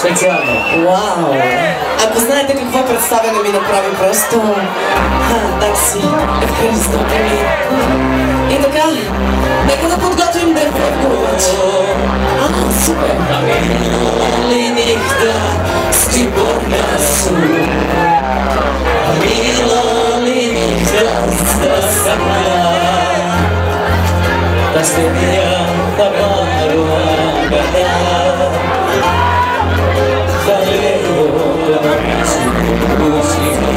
Специально. Вау! Ако знаете какво представяне ми направи просто, так си, Христо ми. И така, нека да подготвим Дърфев Гулач. Супер! Linih da Stibor nasu Milo linih da sana Da ste ja da baru agada Da levo da musika